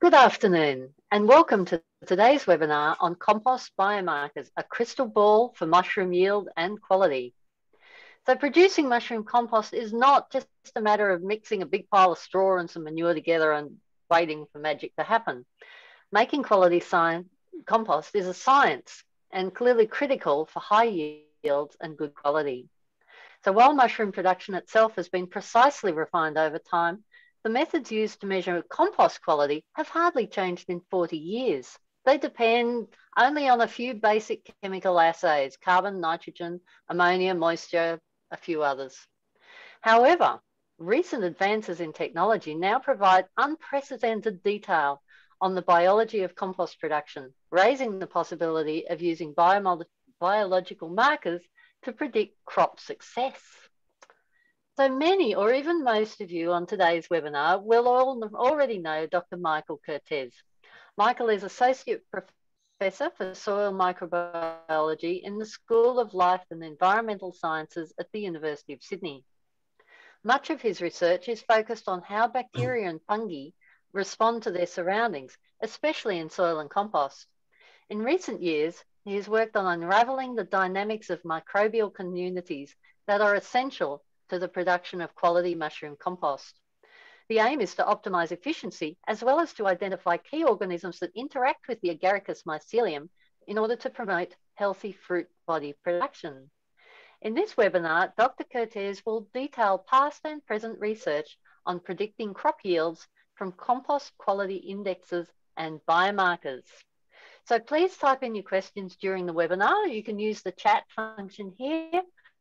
Good afternoon and welcome to today's webinar on compost biomarkers, a crystal ball for mushroom yield and quality. So producing mushroom compost is not just a matter of mixing a big pile of straw and some manure together and waiting for magic to happen. Making quality compost is a science and clearly critical for high yields and good quality. So while mushroom production itself has been precisely refined over time, the methods used to measure compost quality have hardly changed in 40 years. They depend only on a few basic chemical assays: carbon, nitrogen, ammonia, moisture, a few others. However, recent advances in technology now provide unprecedented detail on the biology of compost production, raising the possibility of using biological markers to predict crop success. So many, or even most of you on today's webinar will already know Dr. Michael Kertesz. Michael is Associate Professor for Soil Microbiology in the School of Life and Environmental Sciences at the University of Sydney. Much of his research is focused on how bacteria and fungi respond to their surroundings, especially in soil and compost. In recent years, he has worked on unravelling the dynamics of microbial communities that are essential to the production of quality mushroom compost. The aim is to optimize efficiency as well as to identify key organisms that interact with the Agaricus mycelium in order to promote healthy fruit body production. In this webinar, Dr. Kertesz will detail past and present research on predicting crop yields from compost quality indexes and biomarkers. So please type in your questions during the webinar. You can use the chat function here,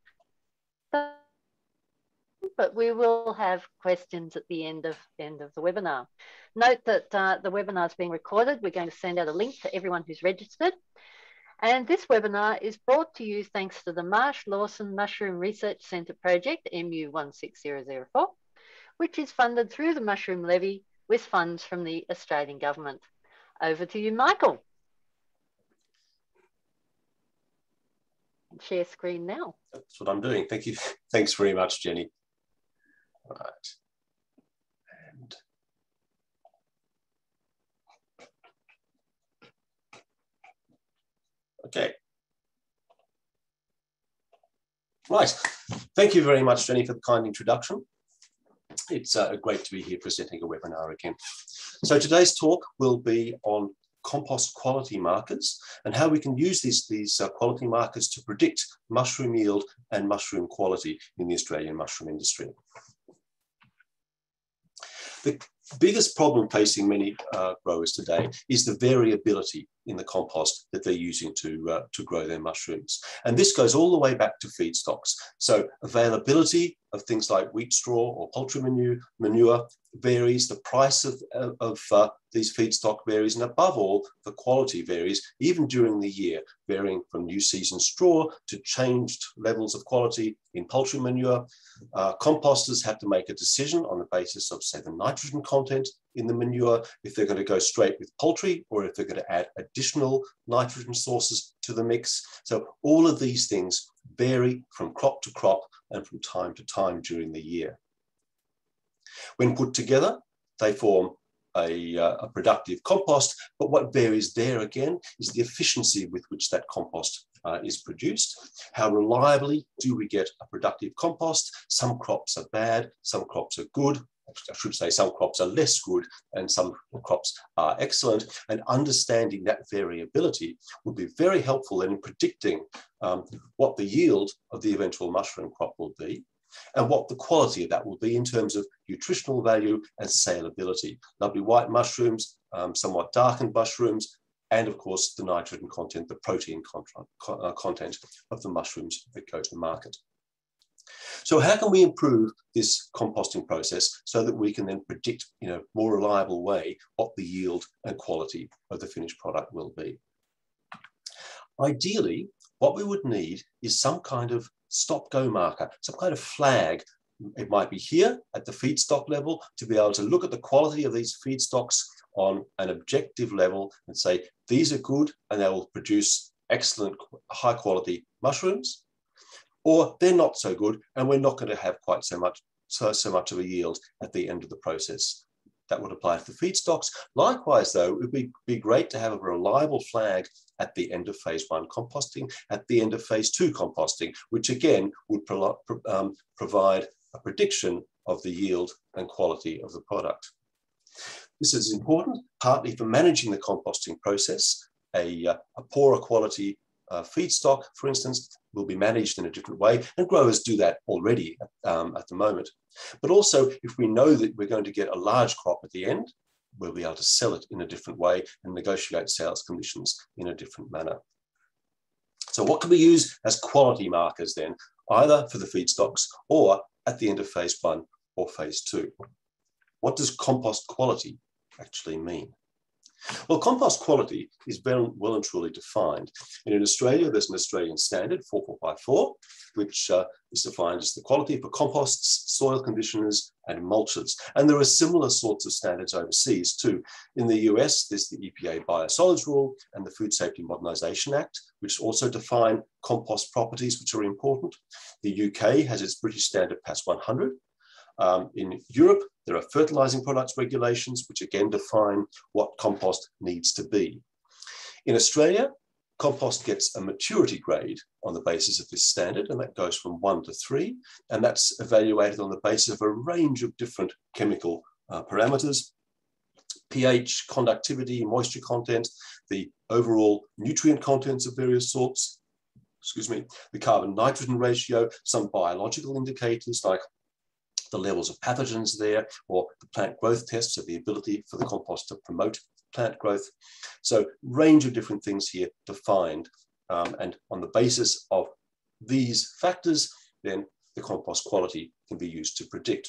but we will have questions at the end of the webinar. Note that the webinar is being recorded. We're going to send out a link to everyone who's registered. And this webinar is brought to you thanks to the Marsh-Lawson Mushroom Research Centre project, MU16004, which is funded through the Mushroom Levy with funds from the Australian Government. Over to you, Michael. Share screen now. That's what I'm doing. Thank you. Thanks very much, Jenny. Right. And okay. Right. Thank you very much, Jenny, for the kind introduction. It's great to be here presenting a webinar again. So today's talk will be on compost quality markers and how we can use these quality markers to predict mushroom yield and mushroom quality in the Australian mushroom industry. The biggest problem facing many growers today is the variability in the compost that they're using to grow their mushrooms. And this goes all the way back to feedstocks. So availability of things like wheat straw or poultry manure varies, the price of these feedstock varies, and above all, the quality varies, even during the year, varying from new season straw to changed levels of quality in poultry manure. Composters have to make a decision on the basis of, say, the nitrogen content in the manure, if they're going to go straight with poultry or if they're going to add additional nitrogen sources to the mix. So all of these things vary from crop to crop and from time to time during the year. When put together, they form a productive compost, but what varies there again is the efficiency with which that compost is produced. How reliably do we get a productive compost? Some crops are bad, some crops are good. I should say some crops are less good and some crops are excellent, and understanding that variability would be very helpful in predicting what the yield of the eventual mushroom crop will be and what the quality of that will be in terms of nutritional value and saleability. Lovely white mushrooms, somewhat darkened mushrooms, and of course the nitrogen content, the protein content of the mushrooms that go to market. So how can we improve this composting process so that we can then predict in a more reliable way what the yield and quality of the finished product will be? Ideally, what we would need is some kind of stop-go marker, some kind of flag. It might be here at the feedstock level to be able to look at the quality of these feedstocks on an objective level and say, these are good and they will produce excellent, high quality mushrooms, or they're not so good and we're not going to have quite so much of a yield at the end of the process. that would apply to the feedstocks. Likewise, though, it would be great to have a reliable flag at the end of phase 1 composting, at the end of phase 2 composting, which again would provide a prediction of the yield and quality of the product. This is important partly for managing the composting process. A poorer quality feedstock, for instance, will be managed in a different way, and growers do that already at the moment. But also, if we know that we're going to get a large crop at the end, we'll be able to sell it in a different way and negotiate sales conditions in a different manner. So what can we use as quality markers then, either for the feedstocks or at the end of phase 1 or phase 2? What does compost quality actually mean? Well, compost quality is well and truly defined. And in Australia, there's an Australian standard, 4454, which is defined as the quality for composts, soil conditioners, and mulches. And there are similar sorts of standards overseas too. In the US, there's the EPA Biosolids Rule and the Food Safety Modernisation Act, which also define compost properties, which are important. The UK has its British standard PAS 100. In Europe, there are fertilizing products regulations, which again define what compost needs to be. In Australia, compost gets a maturity grade on the basis of this standard, and that goes from 1 to 3, and that's evaluated on the basis of a range of different chemical parameters: pH, conductivity, moisture content, the overall nutrient contents of various sorts, the carbon-nitrogen ratio, some biological indicators like the levels of pathogens there, or the plant growth tests, of the ability for the compost to promote plant growth. So range of different things here defined. And on the basis of these factors, then the compost quality can be used to predict.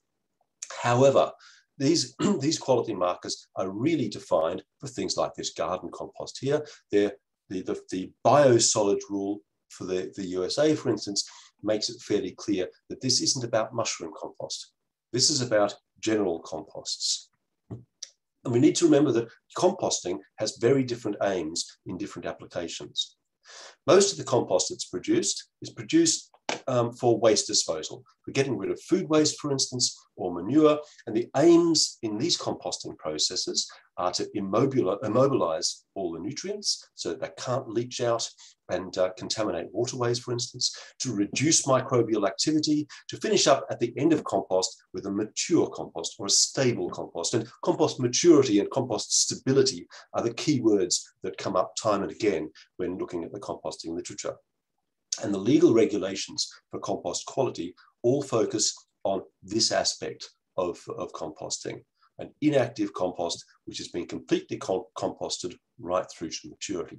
However, these quality markers are really defined for things like this garden compost here. They're the biosolid rule for the USA, for instance, makes it fairly clear that this isn't about mushroom compost. This is about general composts. And we need to remember that composting has very different aims in different applications. Most of the compost that's produced is produced for waste disposal, for getting rid of food waste, for instance, or manure. And the aims in these composting processes are to immobilize all the nutrients so that they can't leach out and contaminate waterways, for instance, to reduce microbial activity, to finish up at the end of compost with a mature compost or a stable compost. And compost maturity and compost stability are the key words that come up time and again when looking at the composting literature. And the legal regulations for compost quality all focus on this aspect of composting, an inactive compost which has been completely composted right through to maturity.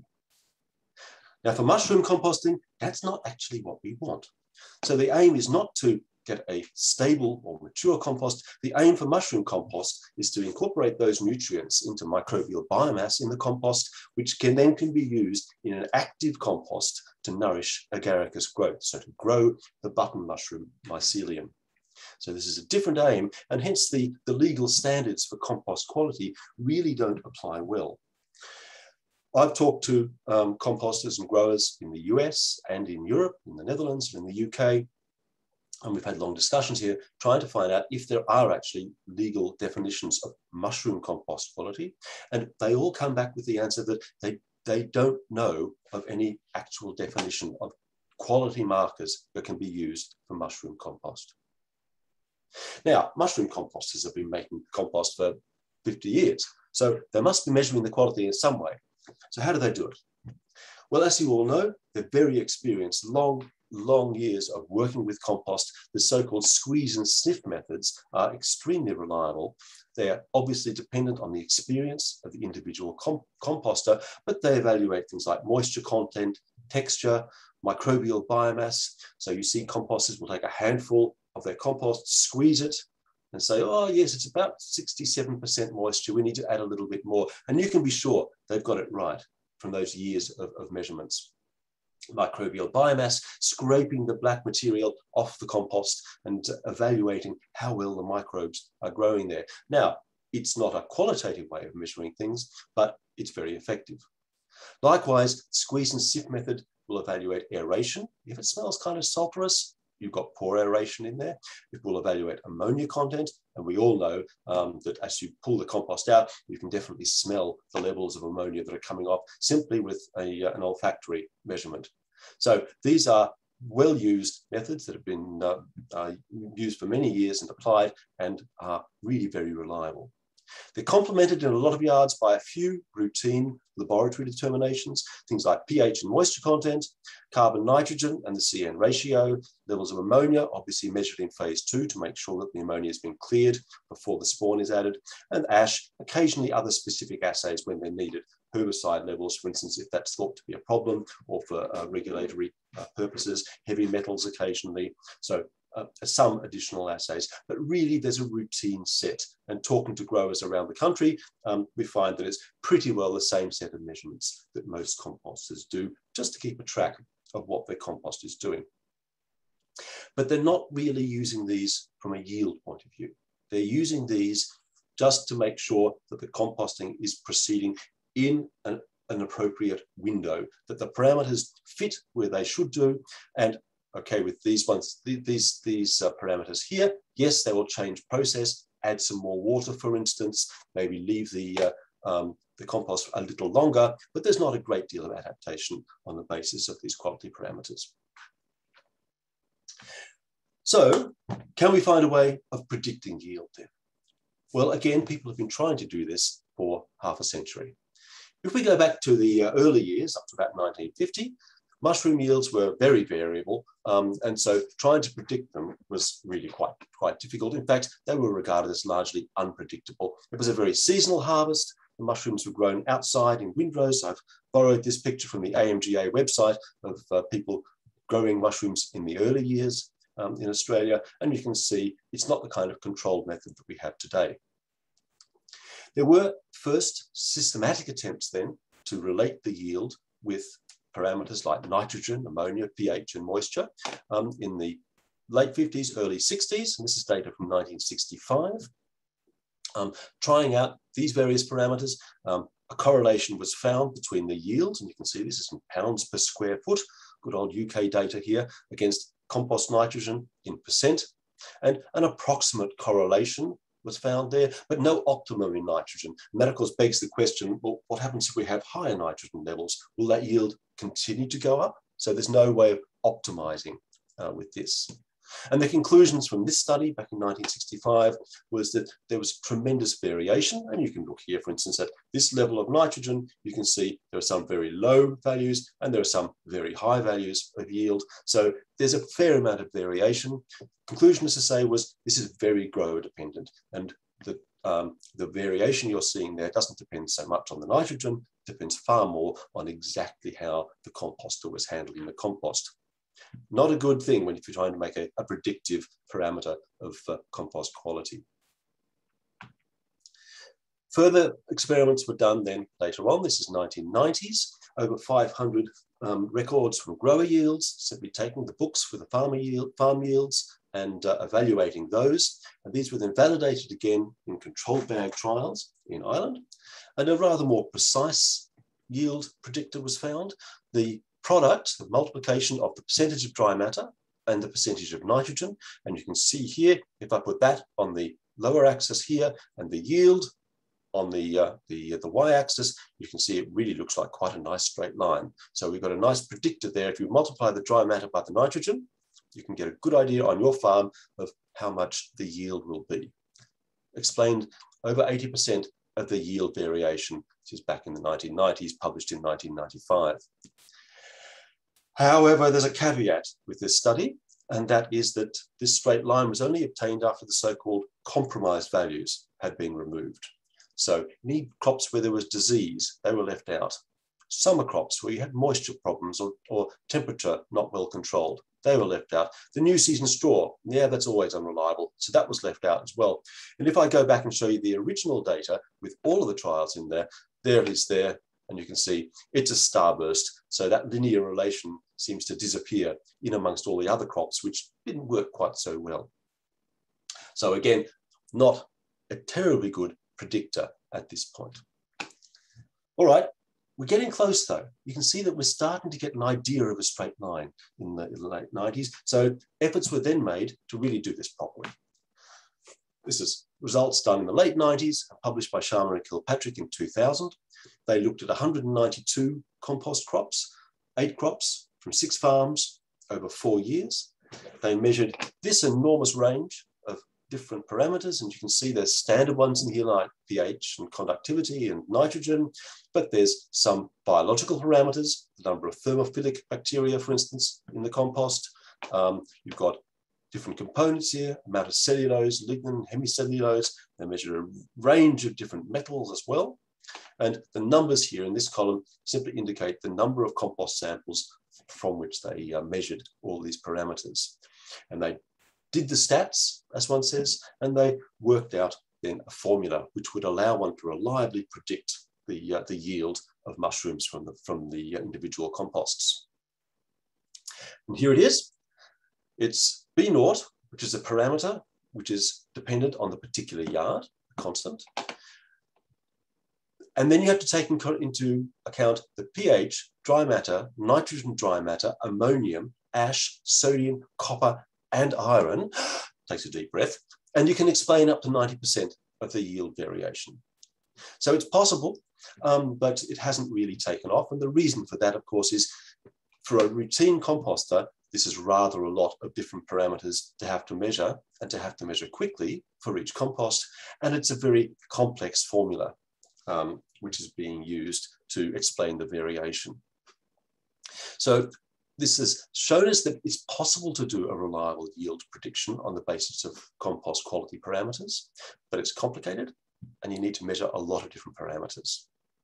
Now, for mushroom composting, that's not actually what we want. So the aim is not to get a stable or mature compost. The aim for mushroom compost is to incorporate those nutrients into microbial biomass in the compost, which can be used in an active compost to nourish Agaricus growth, so to grow the button mushroom mycelium. So this is a different aim, and hence the legal standards for compost quality really don't apply well. I've talked to composters and growers in the US and in Europe, in the Netherlands, and in the UK, and we've had long discussions here trying to find out if there are actually legal definitions of mushroom compost quality. And they all come back with the answer that they don't know of any actual definition of quality markers that can be used for mushroom compost. Now, mushroom composters have been making compost for 50 years, so they must be measuring the quality in some way. So how do they do it? Well, as you all know, they're very experienced, long years of working with compost. The so-called squeeze and sniff methods are extremely reliable. They are obviously dependent on the experience of the individual composter, but they evaluate things like moisture content, texture, microbial biomass. So you see composters will take a handful of their compost, squeeze it, and say, oh yes, it's about 67% moisture, we need to add a little bit more. And you can be sure they've got it right from those years of measurements. Microbial biomass, scraping the black material off the compost and evaluating how well the microbes are growing there. Now, it's not a qualitative way of measuring things, but it's very effective. Likewise, squeeze and sift method will evaluate aeration. If it smells kind of sulfurous, you've got poor aeration in there. It will evaluate ammonia content. And we all know that as you pull the compost out, you can definitely smell the levels of ammonia that are coming off simply with an olfactory measurement. So these are well-used methods that have been used for many years and applied and are really very reliable. They're complemented in a lot of yards by a few routine laboratory determinations, things like pH and moisture content, carbon, nitrogen, and the CN ratio, levels of ammonia, obviously measured in phase 2 to make sure that the ammonia has been cleared before the spawn is added, and ash, occasionally other specific assays when they're needed, herbicide levels, for instance, if that's thought to be a problem, or for regulatory purposes, heavy metals occasionally. So some additional assays, but really there's a routine set. And talking to growers around the country, we find that it's pretty well the same set of measurements that most composters do, just to keep a track of what their compost is doing. But they're not really using these from a yield point of view. They're using these just to make sure that the composting is proceeding in an appropriate window, that the parameters fit where they should do. And okay, with these ones, these parameters here, yes, they will change process, add some more water, for instance, maybe leave the compost a little longer, but there's not a great deal of adaptation on the basis of these quality parameters. So, can we find a way of predicting yield then? Well, again, people have been trying to do this for half a century. If we go back to the early years, up to about 1950, mushroom yields were very variable, and so trying to predict them was really quite difficult. In fact, they were regarded as largely unpredictable. It was a very seasonal harvest. The mushrooms were grown outside in windrows. I've borrowed this picture from the AMGA website of people growing mushrooms in the early years in Australia, and you can see it's not the kind of controlled method that we have today. There were first systematic attempts then to relate the yield with parameters like nitrogen, ammonia, pH, and moisture in the late 50s, early 60s, and this is data from 1965. Trying out these various parameters, a correlation was found between the yields, and you can see this is in pounds per square foot, good old UK data here, against compost nitrogen in percent, and an approximate correlation was found there, but no optimum in nitrogen. And that, of course, begs the question, well, what happens if we have higher nitrogen levels? Will that yield continue to go up? So there's no way of optimizing with this. And the conclusions from this study back in 1965 was that there was tremendous variation. And you can look here, for instance, at this level of nitrogen. You can see there are some very low values and there are some very high values of yield. So there's a fair amount of variation. Conclusion, as to say, was this is very grower dependent. And the variation you're seeing there doesn't depend so much on the nitrogen, it depends far more on exactly how the composter was handling the compost. Not a good thing if you're trying to make a predictive parameter of compost quality. Further experiments were done then later on. This is 1990s, over 500 records from grower yields, simply taking the books for the farm yields and evaluating those. And these were then validated again in controlled bag trials in Ireland. And a rather more precise yield predictor was found. The product, the multiplication of the percentage of dry matter and the percentage of nitrogen. And you can see here, if I put that on the lower axis here and the yield on the y-axis, you can see it really looks like quite a nice straight line. So we've got a nice predictor there. If you multiply the dry matter by the nitrogen, you can get a good idea on your farm of how much the yield will be. Explained over 80% of the yield variation, which is back in the 1990s, published in 1995. However, there's a caveat with this study, and that is that this straight line was only obtained after the so-called compromised values had been removed. So any crops where there was disease, they were left out. Summer crops where you had moisture problems or temperature not well controlled, they were left out. The new season straw, yeah, that's always unreliable. So that was left out as well. And if I go back and show you the original data with all of the trials in there, there it is there. And you can see it's a starburst. So that linear relation seems to disappear in amongst all the other crops, which didn't work quite so well. So again, not a terribly good predictor at this point. All right, We're getting close though. You can see that we're starting to get an idea of a straight line in the late 90s. So efforts were then made to really do this properly. This is results done in the late 90s, published by Sharma and Kilpatrick in 2000. They looked at 192 compost crops, 8 crops from 6 farms over 4 years. They measured this enormous range of different parameters, and you can see there's standard ones in here like pH and conductivity and nitrogen, but there's some biological parameters, the number of thermophilic bacteria, for instance, in the compost. You've got different components here, amount of cellulose, lignin, hemicellulose. They measure a range of different metals as well. And the numbers here in this column simply indicate the number of compost samples from which they measured all these parameters. And they did the stats, as one says, and they worked out then a formula which would allow one to reliably predict the yield of mushrooms from the individual composts. And here it is. It's B0, which is a parameter which is dependent on the particular yard, constant. And then you have to take into account the pH, dry matter, nitrogen dry matter, ammonium, ash, sodium, copper, and iron. Takes a deep breath. And you can explain up to 90% of the yield variation. So it's possible, but it hasn't really taken off. And the reason for that, of course, is for a routine composter, this is rather a lot of different parameters to have to measure and to have to measure quickly for each compost. And it's a very complex formula, which is being used to explain the variation. So this has shown us that it's possible to do a reliable yield prediction on the basis of compost quality parameters, but it's complicated and you need to measure a lot of different parameters.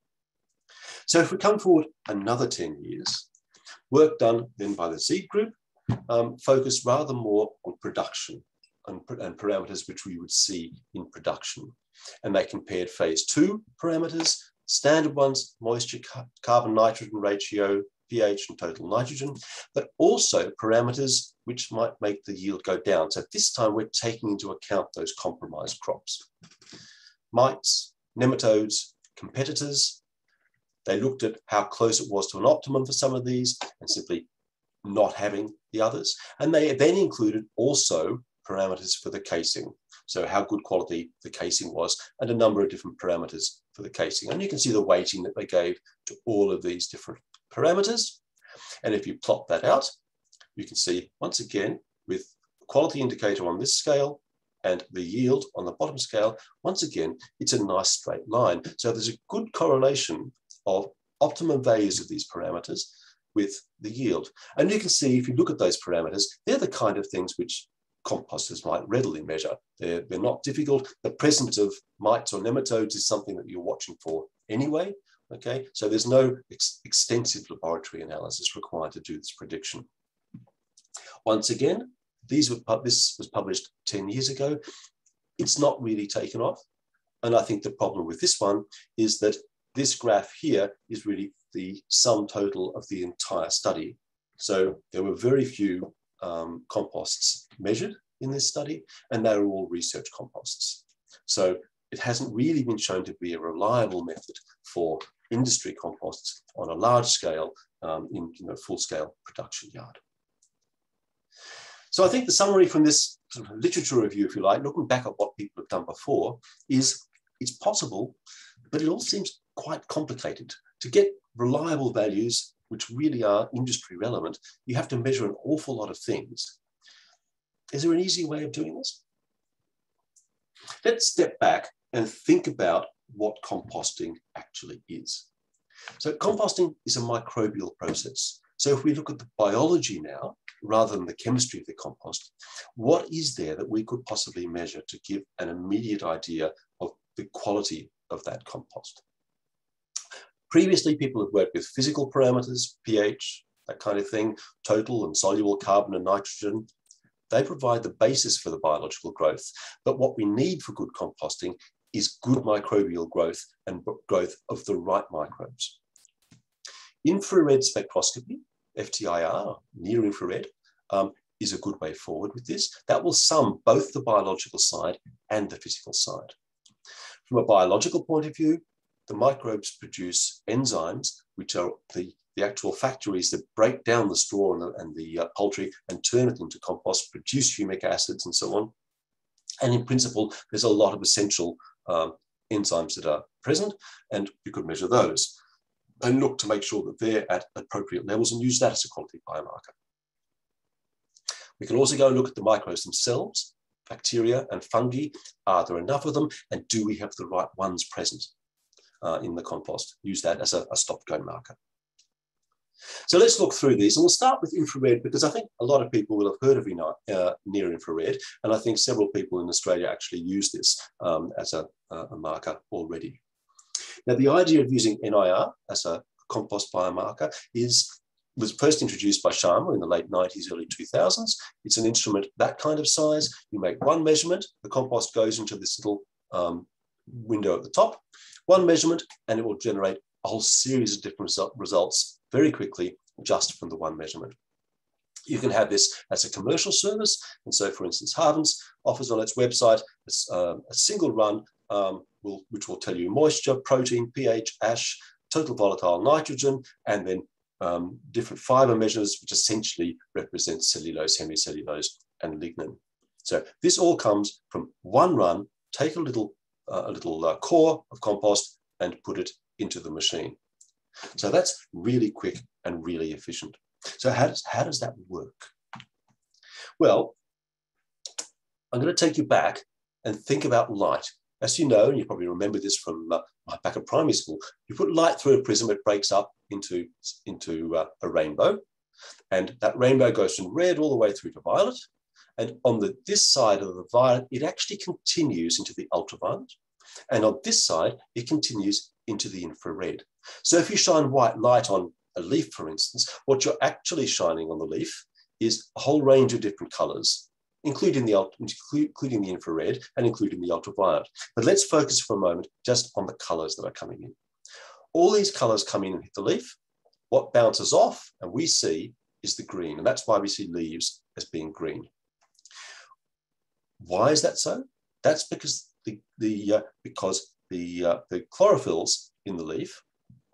So if we come forward another 10 years, work done then by the seed group focused rather more on production and parameters which we would see in production. And they compared phase 2 parameters, standard ones, moisture, carbon-nitrogen ratio, pH and total nitrogen, but also parameters which might make the yield go down. So this time we're taking into account those compromised crops. Mites, nematodes, competitors. They looked at how close it was to an optimum for some of these and simply not having the others. And they then included also parameters for the casing. So how good quality the casing was and a number of different parameters for the casing. And you can see the weighting that they gave to all of these different parameters. And if you plot that out, you can see once again with the quality indicator on this scale and the yield on the bottom scale, once again, it's a nice straight line. So there's a good correlation of optimum values of these parameters with the yield. And you can see if you look at those parameters, they're the kind of things which composters might readily measure. They're not difficult. The presence of mites or nematodes is something that you're watching for anyway. Okay, so there's no extensive laboratory analysis required to do this prediction. Once again, this was published 10 years ago. It's not really taken off. And I think the problem with this one is that this graph here is really the sum total of the entire study. So there were very few composts measured in this study, and they were all research composts. So it hasn't really been shown to be a reliable method for industry composts on a large scale in full-scale production yard. So I think the summary from this sort of literature review, if you like, looking back at what people have done before, is it's possible, but it all seems quite complicated. To get reliable values, which really are industry relevant, you have to measure an awful lot of things. Is there an easy way of doing this? Let's step back and think about what composting actually is. So composting is a microbial process. So if we look at the biology now, rather than the chemistry of the compost, what is there that we could possibly measure to give an immediate idea of the quality of that compost? Previously, people have worked with physical parameters, pH, that kind of thing, total and soluble carbon and nitrogen. They provide the basis for the biological growth. But what we need for good composting is good microbial growth and growth of the right microbes. Infrared spectroscopy, FTIR, near infrared, is a good way forward with this. That will sum both the biological side and the physical side. From a biological point of view, the microbes produce enzymes, which are the actual factories that break down the straw and the poultry and turn it into compost, produce humic acids and so on. And in principle, there's a lot of essential enzymes that are present, and you could measure those and look to make sure that they're at appropriate levels and use that as a quality biomarker. We can also go and look at the microbes themselves, bacteria and fungi. Are there enough of them? And do we have the right ones present in the compost? Use that as a stop-go marker. So let's look through these, and we'll start with infrared, because I think a lot of people will have heard of near infrared, and I think several people in Australia actually use this as a marker already. Now, the idea of using NIR as a compost biomarker was first introduced by Sharma in the late 90s, early 2000s. It's an instrument that kind of size. You make one measurement, the compost goes into this little window at the top, one measurement, and it will generate a whole series of different results very quickly just from the one measurement. You can have this as a commercial service. And so, for instance, Harvens offers on its website a single run, which will tell you moisture, protein, pH, ash, total volatile nitrogen, and then different fiber measures, which essentially represent cellulose, hemicellulose, and lignin. So this all comes from one run. Take a little core of compost and put it into the machine. So that's really quick and really efficient. So how does that work? Well, I'm going to take you back and think about light. As you know, and you probably remember this from back at primary school, you put light through a prism, it breaks up into a rainbow. And that rainbow goes from red all the way through to violet. And on this side of the violet, it actually continues into the ultraviolet. And on this side, it continues into the infrared. So if you shine white light on a leaf, for instance, what you're actually shining on the leaf is a whole range of different colors, including the infrared and including the ultraviolet. But let's focus for a moment just on the colors that are coming in. All these colors come in and hit the leaf. What bounces off and we see is the green, and that's why we see leaves as being green. Why is that so? That's because the chlorophylls in the leaf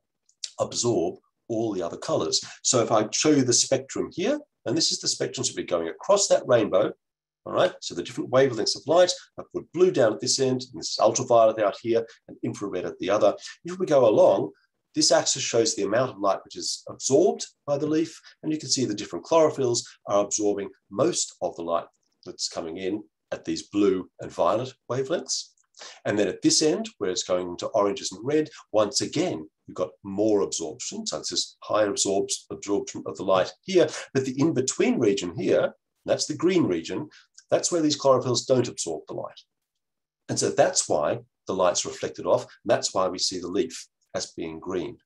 absorb all the other colors. So if I show you the spectrum here, and this is the spectrum, so we're going across that rainbow, all right? So the different wavelengths of light, I put blue down at this end, and this is ultraviolet out here, and infrared at the other. If we go along, this axis shows the amount of light which is absorbed by the leaf, and you can see the different chlorophylls are absorbing most of the light that's coming in at these blue and violet wavelengths. And then at this end, where it's going into oranges and red, once again, you've got more absorption. So it's this higher absorption of the light here. But the in-between region here, that's the green region, that's where these chlorophylls don't absorb the light. And so that's why the light's reflected off. And that's why we see the leaf as being green.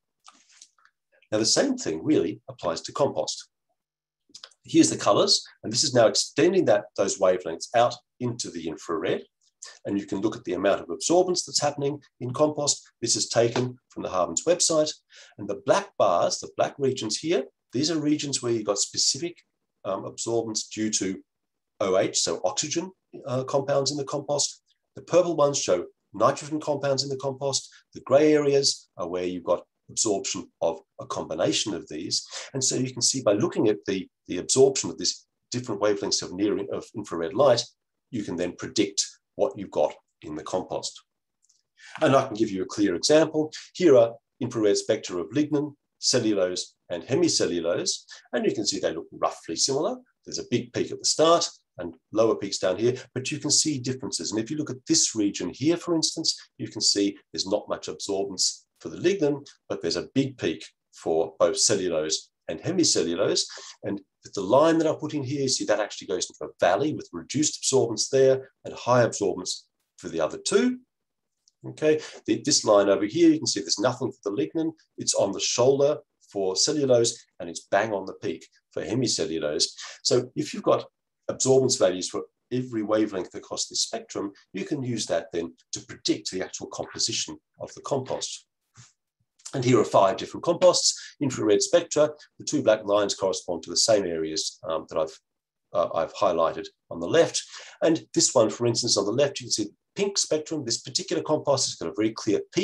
Now, the same thing really applies to compost. Here's the colors, and this is now extending those wavelengths out into the infrared. And you can look at the amount of absorbance that's happening in compost. This is taken from the Harvens website. And the black bars, the black regions here, these are regions where you've got specific absorbance due to OH, so oxygen compounds in the compost. The purple ones show nitrogen compounds in the compost. The gray areas are where you've got absorption of a combination of these. And so you can see by looking at the absorption of this different wavelengths of infrared light, you can then predict what you've got in the compost. And I can give you a clear example. Here are infrared spectra of lignin, cellulose, and hemicellulose. And you can see they look roughly similar. There's a big peak at the start and lower peaks down here, but you can see differences. And if you look at this region here, for instance, you can see there's not much absorbance for the lignin, but there's a big peak for both cellulose and hemicellulose. And with the line that I put in here, you see that actually goes into a valley with reduced absorbance there and high absorbance for the other two. Okay, this line over here, you can see there's nothing for the lignin. It's on the shoulder for cellulose and it's bang on the peak for hemicellulose. So if you've got absorbance values for every wavelength across this spectrum, you can use that then to predict the actual composition of the compost. And here are 5 different composts, infrared spectra. The 2 black lines correspond to the same areas that I've highlighted on the left. And this one, for instance, on the left, you can see the pink spectrum. This particular compost has got a very clear peak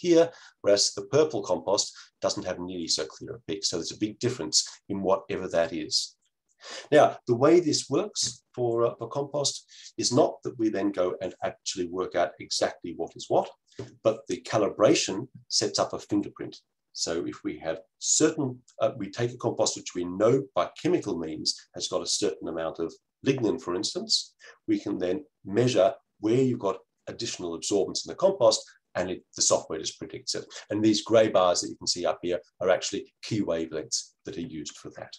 here, whereas the purple compost doesn't have nearly so clear a peak. So there's a big difference in whatever that is. Now, the way this works for compost is not that we then go and actually work out exactly what is what, but the calibration sets up a fingerprint. So if we have certain, we take a compost which we know by chemical means has got a certain amount of lignin, for instance, we can then measure where you've got additional absorbance in the compost, and the software just predicts it. And these grey bars that you can see up here are actually key wavelengths that are used for that.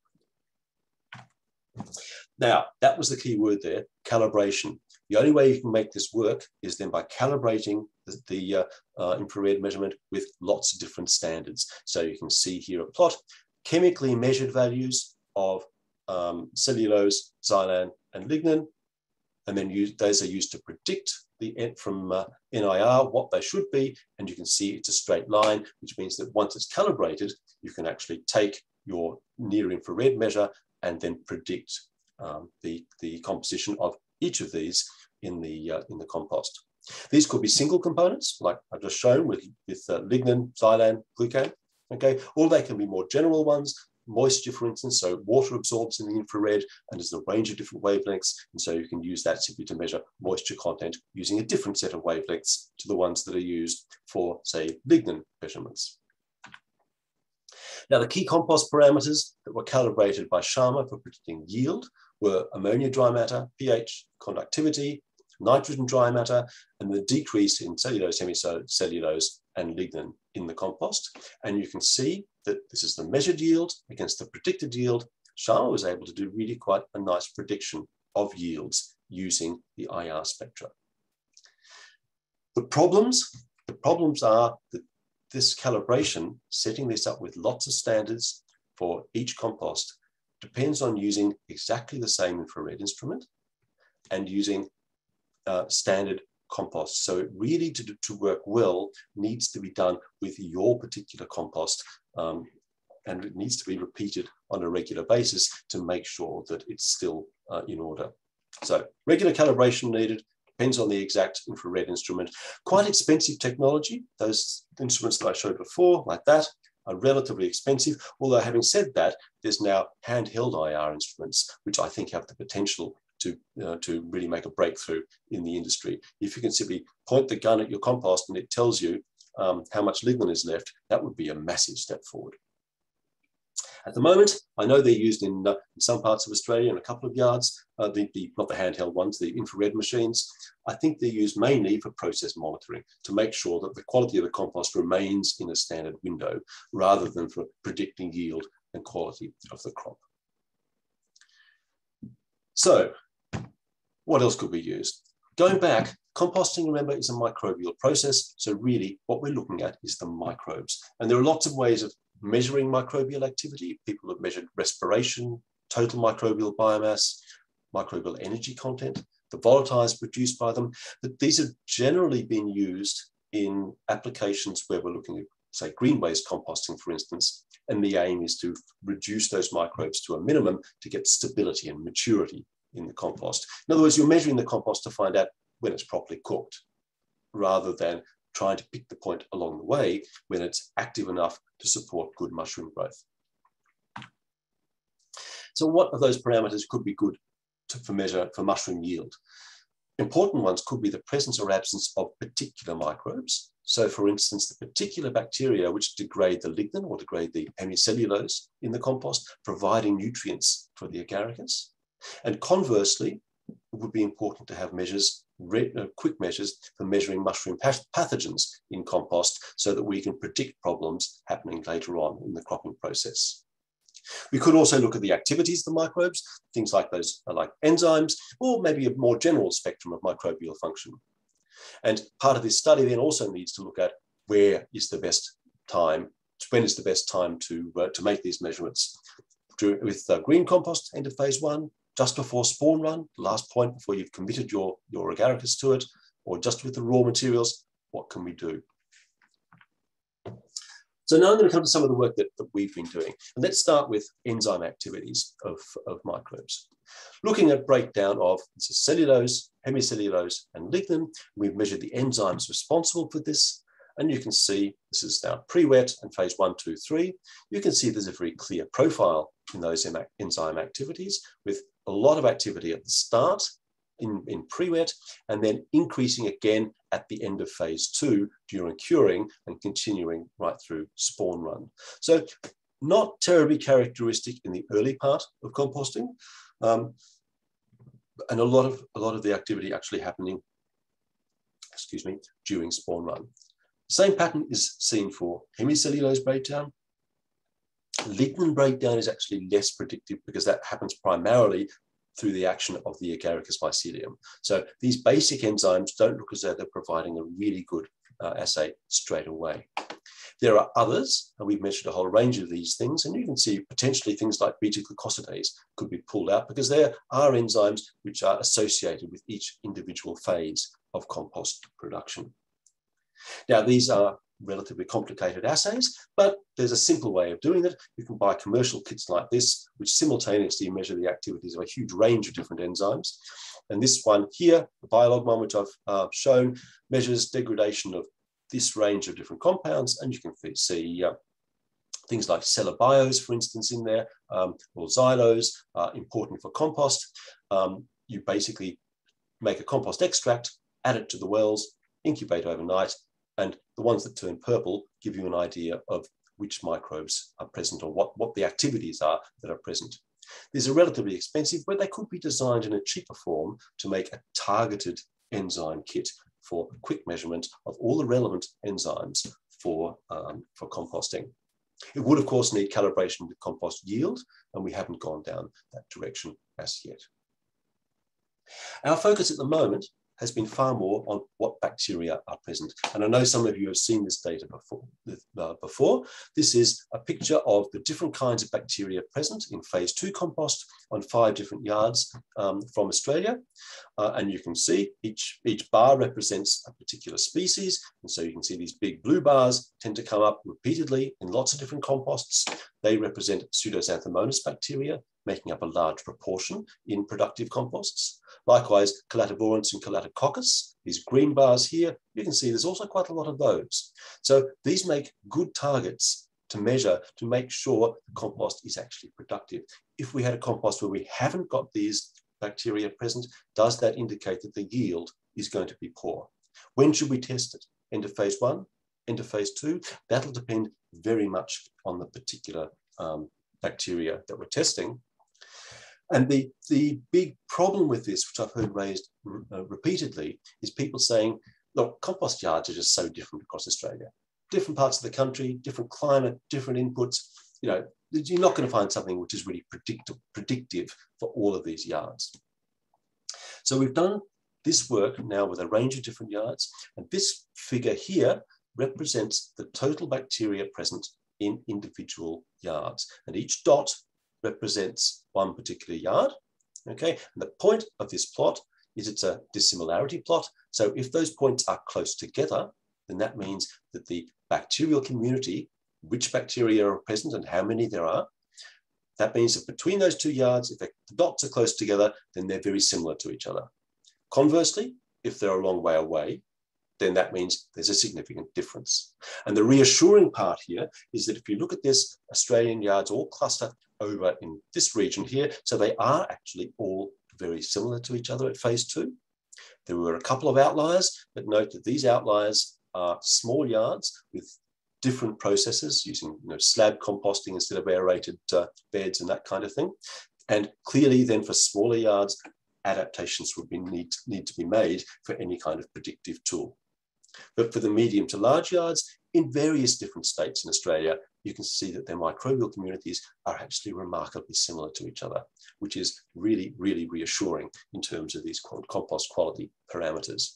Now, that was the key word there, calibration. The only way you can make this work is then by calibrating the infrared measurement with lots of different standards. So you can see here a plot, chemically measured values of cellulose, xylan, and lignin, and then those are used to predict the from NIR what they should be, and you can see it's a straight line, which means that once it's calibrated, you can actually take your near infrared measure and then predict the composition of each of these in the compost. These could be single components, like I've just shown with lignin, xylan, glucan. Okay, or they can be more general ones. Moisture, for instance, so water absorbs in the infrared and there's a range of different wavelengths, and so you can use that simply to measure moisture content using a different set of wavelengths to the ones that are used for, say, lignin measurements. Now, the key compost parameters that were calibrated by Sharma for predicting yield were ammonia dry matter, pH, conductivity, nitrogen dry matter, and the decrease in cellulose, hemicellulose, and lignin in the compost. And you can see that this is the measured yield against the predicted yield. Sharma was able to do really quite a nice prediction of yields using the IR spectra. The problems are that this calibration, setting this up with lots of standards for each compost, depends on using exactly the same infrared instrument and using standard compost. So it really, to work well, needs to be done with your particular compost, and it needs to be repeated on a regular basis to make sure that it's still in order. So regular calibration needed, depends on the exact infrared instrument. Quite expensive technology. Those instruments that I showed before, like that, are relatively expensive. Although having said that, there's now handheld IR instruments, which I think have the potential to really make a breakthrough in the industry. If you can simply point the gun at your compost and it tells you how much lignin is left, that would be a massive step forward. At the moment, I know they're used in some parts of Australia in a couple of yards, not the handheld ones, the infrared machines. I think they're used mainly for process monitoring to make sure that the quality of the compost remains in a standard window rather than for predicting yield and quality of the crop. So, what else could we use? Going back, composting, remember, is a microbial process. So really what we're looking at is the microbes. And there are lots of ways of measuring microbial activity. People have measured respiration, total microbial biomass, microbial energy content, the volatiles produced by them. But these have generally been used in applications where we're looking at, say, green waste composting, for instance. And the aim is to reduce those microbes to a minimum to get stability and maturity in the compost. In other words, you're measuring the compost to find out when it's properly cooked, rather than trying to pick the point along the way when it's active enough to support good mushroom growth. So what of those parameters could be good for measure for mushroom yield? Important ones could be the presence or absence of particular microbes. So for instance, the particular bacteria which degrade the lignin or degrade the hemicellulose in the compost, providing nutrients for the Agaricus. And conversely, it would be important to have measures, quick measures for measuring mushroom pathogens in compost so that we can predict problems happening later on in the cropping process. We could also look at the activities of the microbes, things like those like enzymes, or maybe a more general spectrum of microbial function. And part of this study then also needs to look at where is the best time, when is the best time to make these measurements. With green compost, end of phase 1, just before spawn run, the last point before you've committed your Agaricus to it, or just with the raw materials, what can we do? So now I'm going to come to some of the work that we've been doing. And let's start with enzyme activities of microbes. Looking at breakdown of this is cellulose, hemicellulose, and lignin, we've measured the enzymes responsible for this. And you can see this is now pre-wet and phase 1, 2, 3. You can see there's a very clear profile in those enzyme activities with a lot of activity at the start in pre-wet and then increasing again at the end of phase 2 during curing and continuing right through spawn run. So not terribly characteristic in the early part of composting, and a lot of the activity actually happening, excuse me, during spawn run. Same pattern is seen for hemicellulose breakdown. Lignin breakdown is actually less predictive because that happens primarily through the action of the Agaricus mycelium. So these basic enzymes don't look as though they're providing a really good assay straight away. There are others, and we've mentioned a whole range of these things, and you can see potentially things like beta-glucosidase could be pulled out because there are enzymes which are associated with each individual phase of compost production. Now, these are relatively complicated assays, but there's a simple way of doing it. You can buy commercial kits like this, which simultaneously measure the activities of a huge range of different enzymes. And this one here, the Biolog one, which I've shown, measures degradation of this range of different compounds, and you can see things like cellobiose, for instance, in there, or xylose, important for compost. You basically make a compost extract, add it to the wells, incubate overnight, and the ones that turn purple give you an idea of which microbes are present or what the activities are that are present. These are relatively expensive, but they could be designed in a cheaper form to make a targeted enzyme kit for quick measurement of all the relevant enzymes for composting. It would, of course, need calibration with compost yield, and we haven't gone down that direction as yet. Our focus at the moment has been far more on what bacteria are present. And I know some of you have seen this data before. This is a picture of the different kinds of bacteria present in phase 2 compost on 5 different yards from Australia. And you can see each bar represents a particular species. And so you can see these big blue bars tend to come up repeatedly in lots of different composts. They represent Pseudoxanthomonas bacteria, making up a large proportion in productive composts. Likewise, Calativorans and Calatococcus, these green bars here, you can see there's also quite a lot of those. So these make good targets to measure, to make sure the compost is actually productive. If we had a compost where we haven't got these bacteria present, does that indicate that the yield is going to be poor? When should we test it? End of phase 1, end of phase 2? That'll depend very much on the particular bacteria that we're testing. And the big problem with this, which I've heard raised repeatedly, is people saying, look, compost yards are just so different across Australia. Different parts of the country, different climate, different inputs. You know, you're not going to find something which is really predictive for all of these yards. So we've done this work now with a range of different yards. And this figure here represents the total bacteria present in individual yards. And each dot represents one particular yard, okay? And the point of this plot is it's a dissimilarity plot. So if those points are close together, then that means that the bacterial community, which bacteria are present and how many there are, that means that between those 2 yards, if the dots are close together, then they're very similar to each other. Conversely, if they're a long way away, then that means there's a significant difference. And the reassuring part here is that if you look at this, Australian yards all cluster over in this region here, so they are actually all very similar to each other at phase 2. There were a couple of outliers, but note that these outliers are small yards with different processes using slab composting instead of aerated beds and that kind of thing. And clearly then for smaller yards, adaptations would need to be made for any kind of predictive tool. But for the medium to large yards, in various different states in Australia, you can see that their microbial communities are actually remarkably similar to each other, which is really, really reassuring in terms of these compost quality parameters.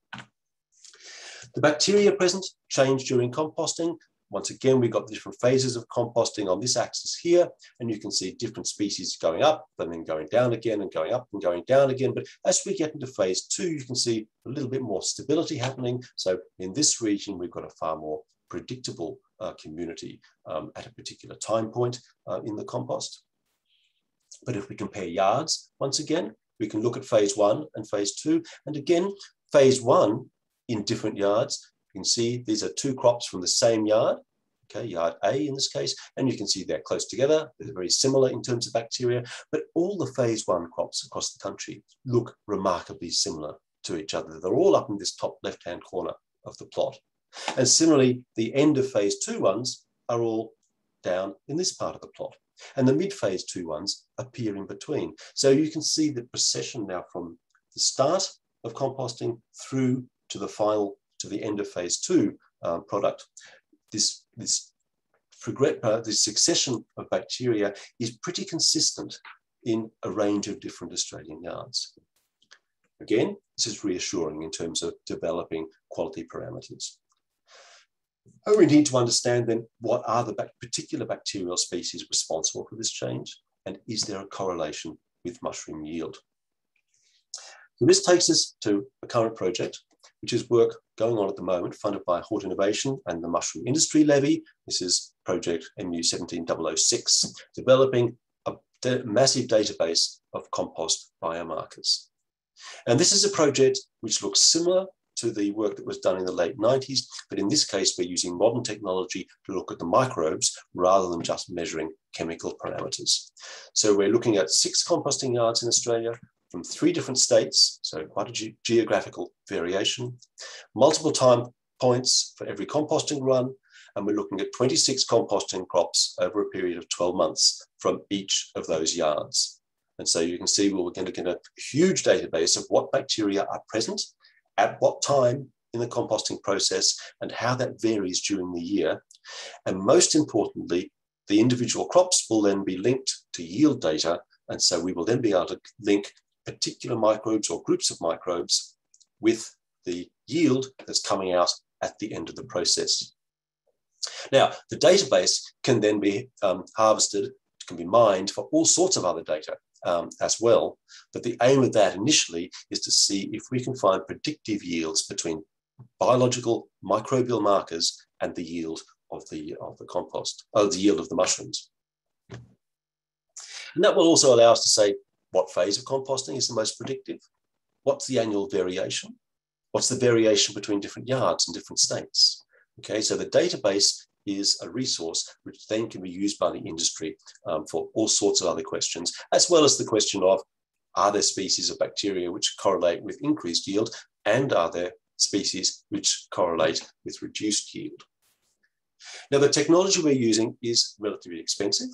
The bacteria present change during composting. Once again, we've got the different phases of composting on this axis here, and you can see different species going up and then going down again and going up and going down again. But as we get into phase 2, you can see a little bit more stability happening. So in this region, we've got a far more predictable community at a particular time point in the compost. But if we compare yards, once again, we can look at phase 1 and phase 2. And again, phase 1 in different yards, You can see these are two crops from the same yard, okay, yard A in this case, and you can see they're close together. They're very similar in terms of bacteria, but all the phase 1 crops across the country look remarkably similar to each other. They're all up in this top left-hand corner of the plot. And similarly, the end of phase 2 ones are all down in this part of the plot. And the mid-phase 2 ones appear in between. So you can see the procession now from the start of composting through to the final, to the end of phase 2 product. This succession of bacteria is pretty consistent in a range of different Australian yards. Again, this is reassuring in terms of developing quality parameters. And we need to understand then what are the particular bacterial species responsible for this change, and is there a correlation with mushroom yield? So this takes us to a current project, which is work going on at the moment, funded by Hort Innovation and the Mushroom Industry Levy. This is project MU17006, developing a massive database of compost biomarkers. And this is a project which looks similar to the work that was done in the late 90s, but in this case, we're using modern technology to look at the microbes rather than just measuring chemical parameters. So we're looking at 6 composting yards in Australia from 3 different states, so quite a geographical variation, multiple time points for every composting run, and we're looking at 26 composting crops over a period of 12 months from each of those yards. And so you can see we're going to get a huge database of what bacteria are present at what time in the composting process and how that varies during the year. And most importantly, the individual crops will then be linked to yield data. And so we will then be able to link particular microbes or groups of microbes with the yield that's coming out at the end of the process. Now, the database can then be harvested, can be mined for all sorts of other data as well. But the aim of that initially is to see if we can find predictive yields between biological microbial markers and the yield of the compost, the yield of the mushrooms. And that will also allow us to say what phase of composting is the most predictive, what's the annual variation, what's the variation between different yards and different states. Okay, so the database is a resource which then can be used by the industry for all sorts of other questions, as well as the question of, are there species of bacteria which correlate with increased yield, and are there species which correlate with reduced yield? Now, the technology we're using is relatively expensive,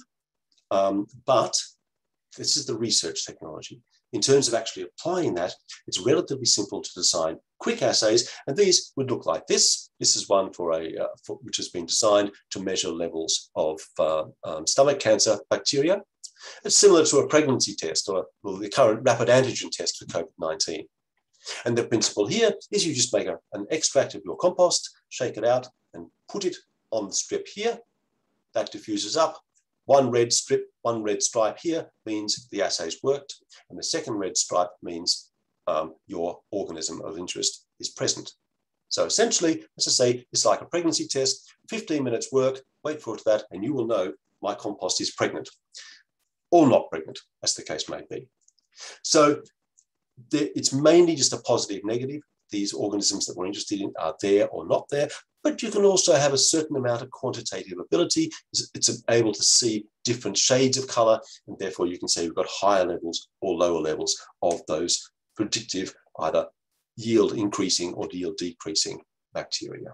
but this is the research technology. In terms of actually applying that, it's relatively simple to design quick assays, and these would look like this. This is one which has been designed to measure levels of stomach cancer bacteria. It's similar to a pregnancy test or the current rapid antigen test for COVID-19. And the principle here is you just make an extract of your compost, shake it out, and put it on the strip here. That diffuses up. One red strip, one red stripe here means the assay's worked, and the second red stripe means your organism of interest is present. So essentially, as I say, it's like a pregnancy test, 15 minutes work, wait for that, and you will know my compost is pregnant or not pregnant, as the case may be. So it's mainly just a positive, negative. These organisms that we're interested in are there or not there, but you can also have a certain amount of quantitative ability. It's able to see different shades of color, and therefore you can say we've got higher levels or lower levels of those predictive, either yield increasing or yield decreasing bacteria.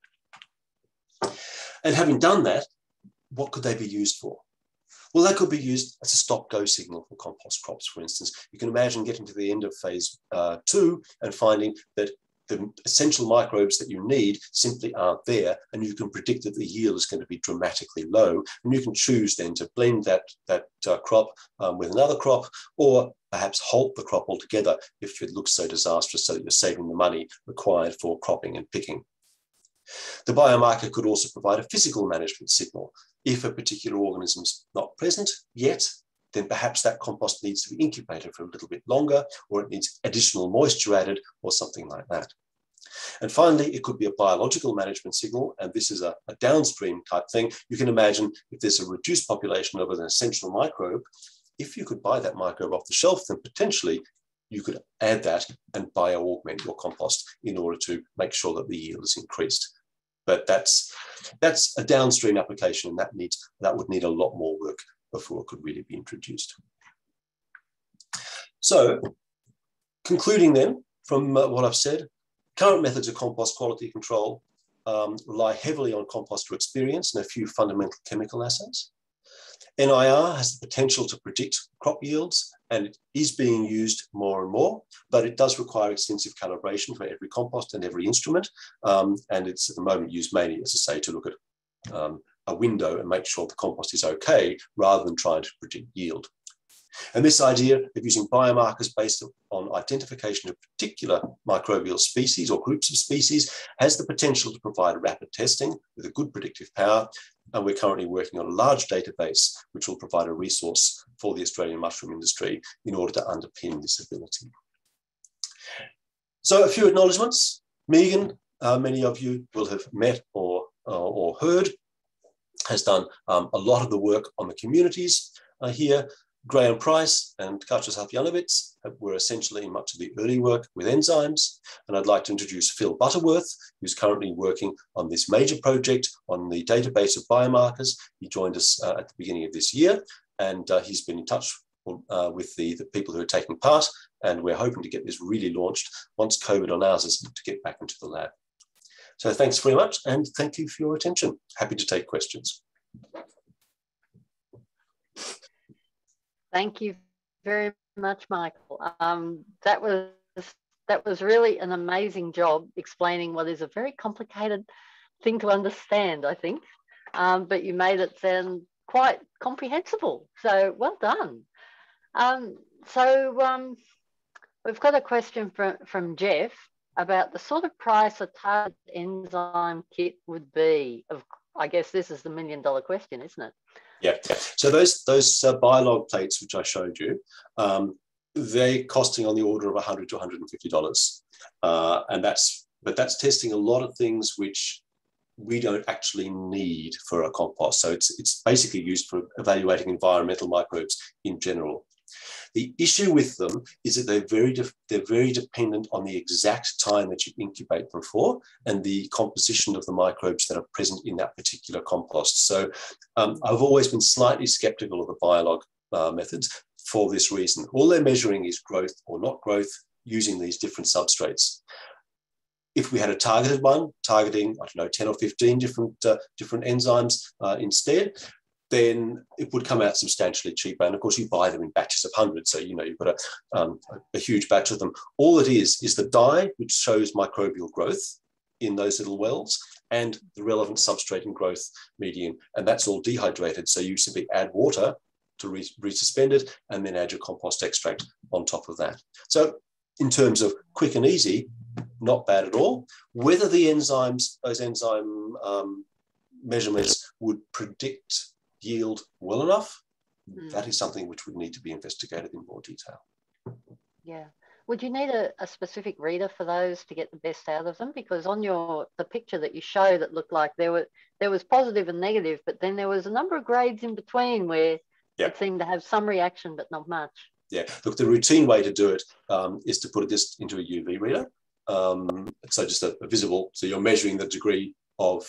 And having done that, what could they be used for? Well, that could be used as a stop-go signal for compost crops, for instance. You can imagine getting to the end of phase 2 and finding that the essential microbes that you need simply aren't there, and you can predict that the yield is going to be dramatically low, and you can choose then to blend that crop with another crop, or perhaps halt the crop altogether if it looks so disastrous, so that you're saving the money required for cropping and picking. The biomarker could also provide a physical management signal. If a particular organism's not present yet, then perhaps that compost needs to be incubated for a little bit longer, or it needs additional moisture added, or something like that. And finally, it could be a biological management signal, and this is a downstream type thing. You can imagine if there's a reduced population of an essential microbe, if you could buy that microbe off the shelf, then potentially you could add that and bio-augment your compost in order to make sure that the yield is increased. But that's a downstream application, and that would need a lot more work before it could really be introduced. So, concluding then from what I've said, current methods of compost quality control rely heavily on composter experience and a few fundamental chemical assays. NIR has the potential to predict crop yields, and it is being used more and more, but it does require extensive calibration for every compost and every instrument. And it's at the moment used mainly, as I say, to look at a window and make sure the compost is okay, rather than trying to predict yield. And this idea of using biomarkers based on identification of particular microbial species or groups of species has the potential to provide rapid testing with a good predictive power. And we're currently working on a large database, which will provide a resource for the Australian mushroom industry in order to underpin this ability. So a few acknowledgements. Megan, many of you will have met or heard, has done a lot of the work on the communities here. Graham Price and Kertesz were essentially in much of the early work with enzymes. And I'd like to introduce Phil Butterworth, who's currently working on this major project on the database of biomarkers. He joined us at the beginning of this year, and he's been in touch with the people who are taking part. And we're hoping to get this really launched once COVID allows us to get back into the lab. So thanks very much, and thank you for your attention. Happy to take questions. Thank you very much, Michael. That was really an amazing job explaining what is a very complicated thing to understand, I think. But you made it sound quite comprehensible. So well done. We've got a question from Jeff about the sort of price a target enzyme kit would be. I guess this is the $1 million question, isn't it? Yeah. So those biolog plates which I showed you, they're costing on the order of $100 to $150, and that's testing a lot of things which we don't actually need for a compost. So it's basically used for evaluating environmental microbes in general. The issue with them is that they're very dependent on the exact time that you incubate them for and the composition of the microbes that are present in that particular compost. So I've always been slightly skeptical of the biolog methods for this reason. All they're measuring is growth or not growth using these different substrates. If we had a targeted one, targeting, I don't know, 10 or 15 different enzymes instead, then it would come out substantially cheaper. And of course, you buy them in batches of hundreds. So, you know, you've got a huge batch of them. All it is the dye, which shows microbial growth in those little wells, and the relevant substrate and growth medium. And that's all dehydrated. So you simply add water to resuspend it and then add your compost extract on top of that. So in terms of quick and easy, not bad at all. Whether the enzymes, those enzyme measurements would predict yield well enough, that is something which would need to be investigated in more detail. Yeah. Would you need a specific reader for those to get the best out of them? Because on the picture that you showed, it looked like there was positive and negative, but then there was a number of grades in between where it seemed to have some reaction, but not much. Yeah. Look, the routine way to do it is to put this into a UV reader. So just a visible, so you're measuring the degree of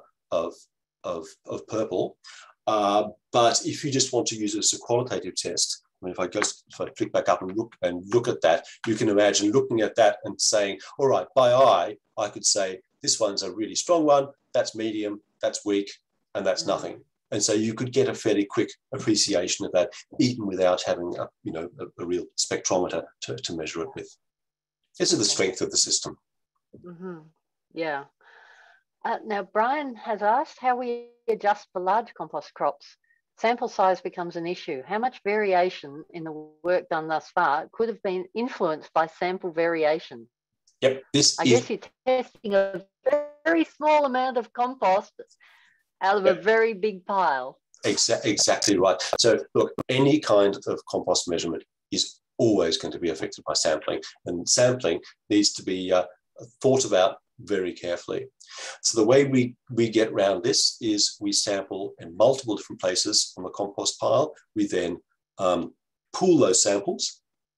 purple. But if you just want to use it as a qualitative test, I mean, if I click back up and look at that, you can imagine looking at that and saying, all right, by eye, I could say this one's a really strong one, that's medium, that's weak, and that's nothing. And so you could get a fairly quick appreciation of that, even without having a real spectrometer to measure it with. This is the strength of the system. Mm-hmm. Yeah. Now, Brian has asked how we adjust for large compost crops. Sample size becomes an issue. How much variation in the work done thus far could have been influenced by sample variation? Yep. I guess you're testing a very small amount of compost out of a very big pile. Exactly right. So look, any kind of compost measurement is always going to be affected by sampling, and sampling needs to be thought about very carefully. So the way we get around this is we sample in multiple different places on the compost pile. We then pool those samples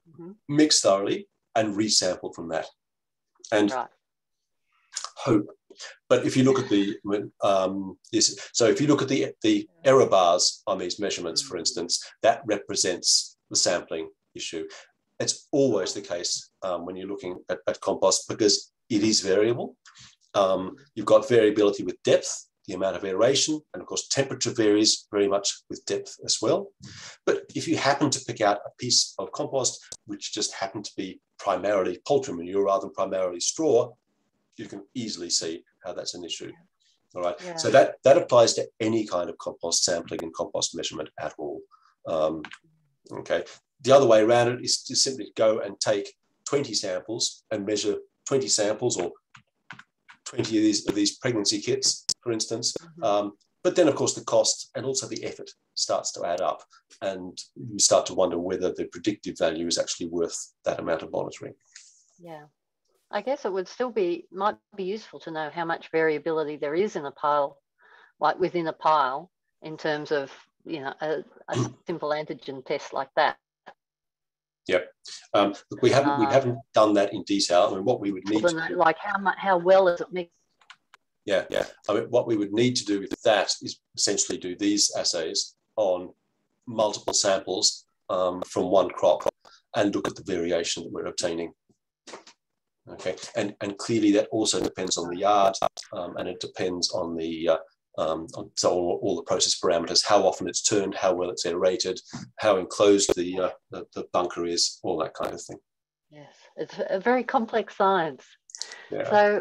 mix thoroughly, and resample from that. And hope. But if you look at the so if you look at the error bars on these measurements, for instance, that represents the sampling issue. It's always the case when you're looking at compost, because it is variable. You've got variability with depth, the amount of aeration, and of course temperature varies very much with depth as well. But if you happen to pick out a piece of compost which just happened to be primarily poultry manure rather than primarily straw, you can easily see how that's an issue. All right. Yeah. So that applies to any kind of compost sampling and compost measurement at all. Okay. The other way around it is to simply go and take 20 samples and measure 20 samples or 20 of these pregnancy kits, for instance. But then, of course, the cost and also the effort starts to add up, and you start to wonder whether the predictive value is actually worth that amount of monitoring. Yeah. I guess it would still might be useful to know how much variability there is in a pile, like within a pile, in terms of, you know, a simple antigen test like that. Yep. Look, we haven't done that in detail. I mean, what we would need to do, like how well is it mixed? Yeah. I mean, what we would need to do with that is essentially do these assays on multiple samples from one crop and look at the variation that we're obtaining. Okay, and clearly that also depends on the yard, and it depends on the so all the process parameters, how often it's turned, how well it's aerated, how enclosed the bunker is, all that kind of thing. Yes, it's a very complex science. Yeah. So,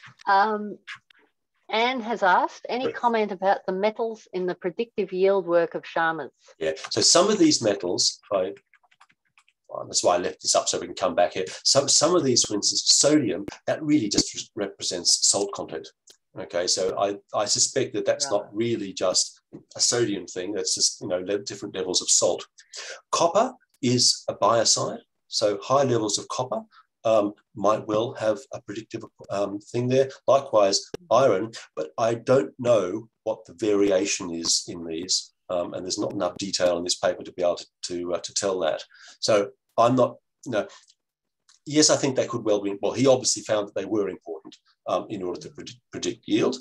Anne has asked, any comment about the metals in the predictive yield work of Sharma's? Yeah. So some of these metals, that's why I left this up so we can come back here. Some of these, for instance, sodium, that really just represents salt content. Okay, so I suspect that that's not really just a sodium thing. That's just, you know, different levels of salt. Copper is a biocide, so high levels of copper might well have a predictive thing there. Likewise, iron, but I don't know what the variation is in these, and there's not enough detail in this paper to be able to tell that. So I'm not, you know, yes, I think they could well be. Well, he obviously found that they were important in order to predict yield,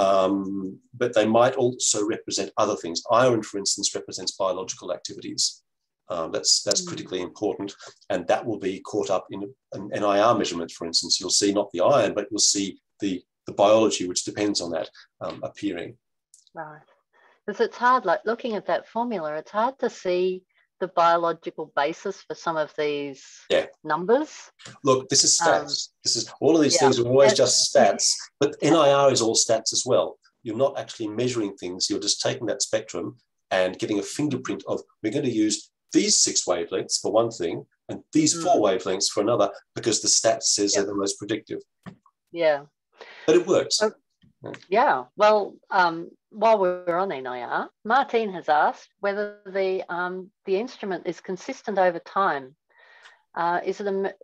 but they might also represent other things. Iron, for instance, represents biological activities. That's critically important, and that will be caught up in an NIR measurement, for instance. You'll see not the iron, but you'll see the biology which depends on that appearing. Right. Because it's hard, like looking at that formula, it's hard to see the biological basis for some of these numbers. Look, this is stats. This is all of these things are always just stats, but NIR is all stats as well. You're not actually measuring things. You're just taking that spectrum and getting a fingerprint of, we're going to use these 6 wavelengths for one thing and these 4 wavelengths for another, because the stats says they're the most predictive. Yeah. But it works. Yeah. Well, while we're on NIR, Martine has asked whether the instrument is consistent over time. Is it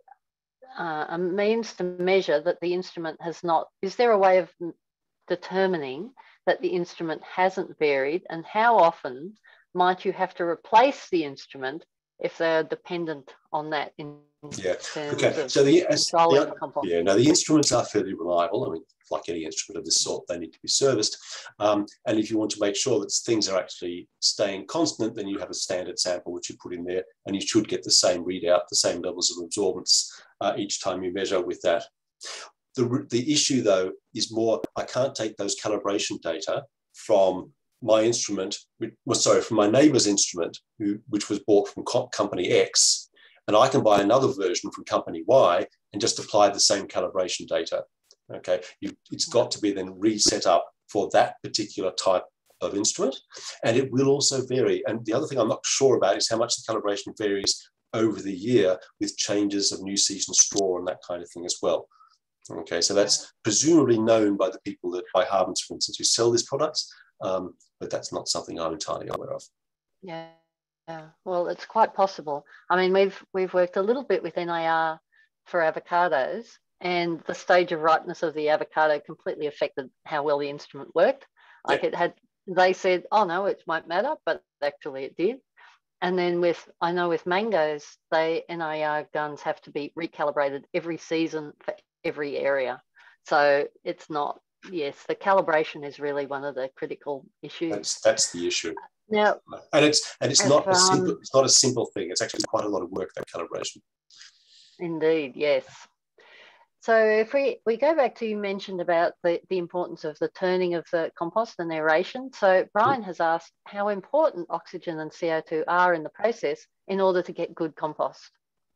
a means to measure that the instrument has not? Is there a way of determining that the instrument hasn't varied, and how often might you have to replace the instrument if they're dependent on that in terms of so controlling compost? The instruments are fairly reliable. I mean, like any instrument of this sort, they need to be serviced. And if you want to make sure that things are actually staying constant, then you have a standard sample which you put in there, and you should get the same readout, the same levels of absorbance each time you measure with that. The issue, though, is more, I can't take those calibration data from my instrument, from my neighbour's instrument, which was bought from company X, and I can buy another version from company Y and just apply the same calibration data. Okay, it's got to be then reset up for that particular type of instrument, and it will also vary. And the other thing I'm not sure about is how much the calibration varies over the year with changes of new season straw and that kind of thing as well. Okay, so that's presumably known by the people that by Harbins, for instance, who sell these products, but that's not something I'm entirely aware of. Yeah, well, it's quite possible. I mean, we've worked a little bit with NIR for avocados, and the stage of ripeness of the avocado completely affected how well the instrument worked. Like they said, oh no, it won't matter, but actually it did. And then I know with mangoes, NIR guns have to be recalibrated every season for every area. So it's not, yes, the calibration is really one of the critical issues. That's the issue. Now, and it's not a simple thing. It's actually quite a lot of work, that calibration. Indeed, yes. So if we go back to, you mentioned about the importance of the turning of the compost and aeration. So Brian has asked how important oxygen and CO2 are in the process in order to get good compost.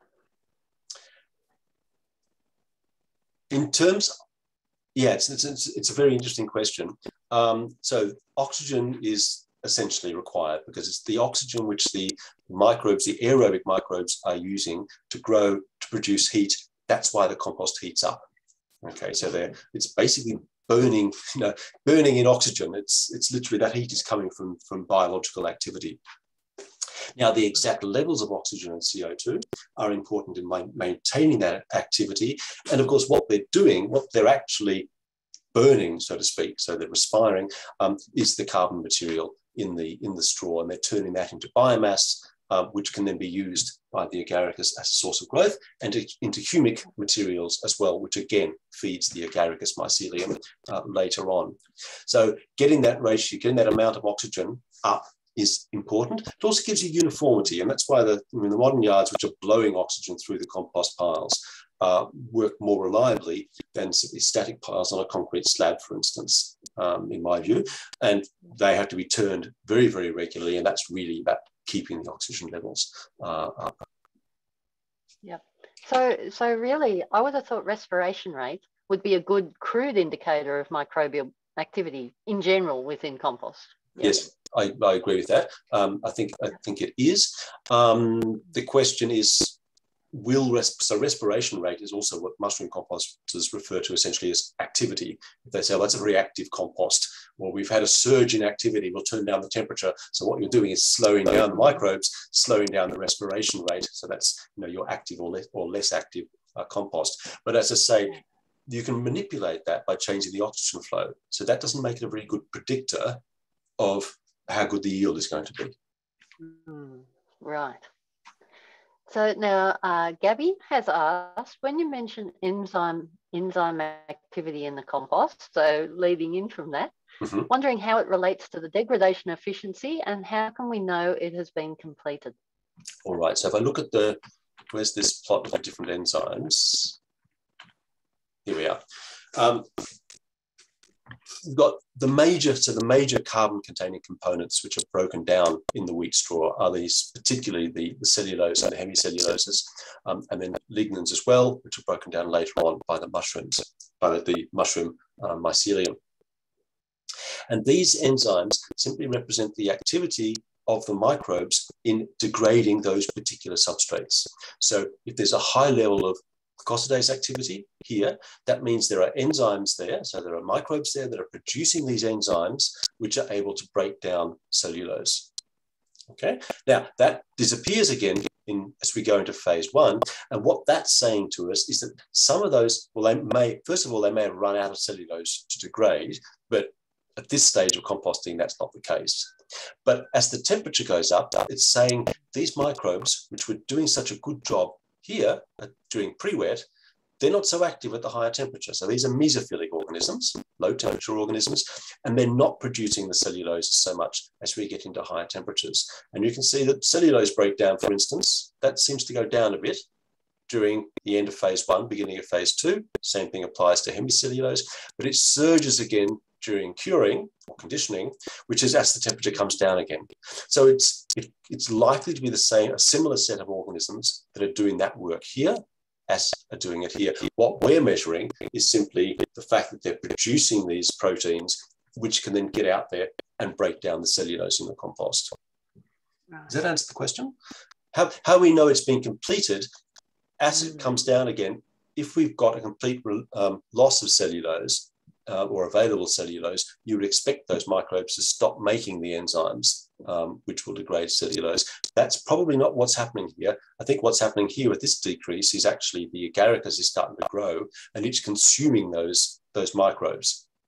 In terms, yeah, it's a very interesting question. So oxygen is essentially required because it's the oxygen which the microbes, the aerobic microbes, are using to grow, to produce heat. That's why the compost heats up. Okay, so it's basically burning, burning in oxygen. It's literally, that heat is coming from biological activity. Now, the exact levels of oxygen and CO2 are important in maintaining that activity. And of course, what they're doing, what they're actually burning, so to speak, so they're respiring, is the carbon material in the straw, and they're turning that into biomass, which can then be used by the Agaricus as a source of growth, and into humic materials as well, which again feeds the Agaricus mycelium later on. So getting that ratio, getting that amount of oxygen up is important. It also gives you uniformity, and that's why the modern yards, which are blowing oxygen through the compost piles, work more reliably than simply static piles on a concrete slab, for instance, in my view. And they have to be turned very, very regularly, and that's really about keeping the oxygen levels up. Yep. So really, I would have thought respiration rate would be a good crude indicator of microbial activity in general within compost. Yep. Yes, I agree with that. I think it is. The question is, so respiration rate is also what mushroom composters refer to essentially as activity. If they say, well, that's a very active compost, or we've had a surge in activity, we'll turn down the temperature. So what you're doing is slowing down the microbes, slowing down the respiration rate. So that's, your active or less active compost. But as I say, you can manipulate that by changing the oxygen flow. So that doesn't make it a very good predictor of how good the yield is going to be. Right. So now Gabby has asked, when you mention enzyme activity in the compost, so leading in from that, wondering how it relates to the degradation efficiency and how can we know it has been completed? All right, so if I look at where's this plot of the different enzymes? Here we are. We've got the major carbon-containing components which are broken down in the wheat straw are these, particularly the cellulose and the hemicelluloses, and then lignans as well, which are broken down later on by the mushrooms, by the mushroom mycelium. And these enzymes simply represent the activity of the microbes in degrading those particular substrates. So if there's a high level of glucosidase activity here, that means there are enzymes there. So there are microbes there that are producing these enzymes which are able to break down cellulose. Okay, now that disappears again as we go into phase 1. And what that's saying to us is that some of those, well, first of all, they may have run out of cellulose to degrade, but at this stage of composting, that's not the case. But as the temperature goes up, it's saying these microbes, which were doing such a good job here during pre-wet, they're not so active at the higher temperature. So these are mesophilic organisms, low temperature organisms, and they're not producing the cellulose so much as we get into higher temperatures. And you can see that cellulose breakdown, for instance, that seems to go down a bit during the end of phase 1, beginning of phase 2. Same thing applies to hemicellulose, but it surges again during curing or conditioning, which is as the temperature comes down again. So it's likely to be a similar set of organisms that are doing that work here as are doing it here. What we're measuring is simply the fact that they're producing these proteins, which can then get out there and break down the cellulose in the compost. Does that answer the question? How we know it's been completed as it comes down again, if we've got a complete loss of cellulose, or available cellulose, you would expect those microbes to stop making the enzymes which will degrade cellulose. That's probably not what's happening here. I think what's happening here with this decrease is actually the Agaricus is starting to grow and it's consuming those microbes.